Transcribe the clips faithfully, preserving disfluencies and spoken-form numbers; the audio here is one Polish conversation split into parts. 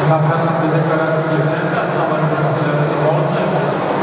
Zapraszam do dekoracji dziewczęta z numerem wolnym.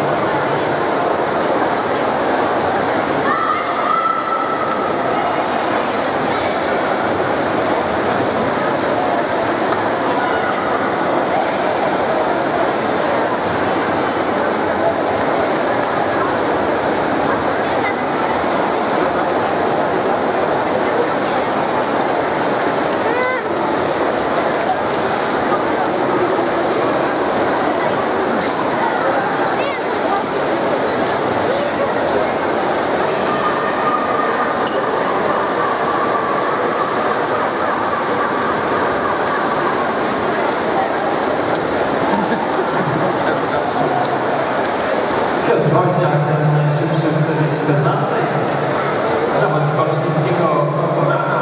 Piotr Woźniak, najszybszy w serii czternastej. Zawodnik olsztyńskiego Korporana.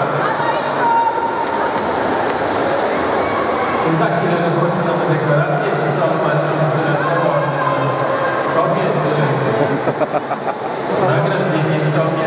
Za chwilę rozpoczynamy dekorację. Jest to Marcin Styletowo kobiet. Nagraż biegnie sto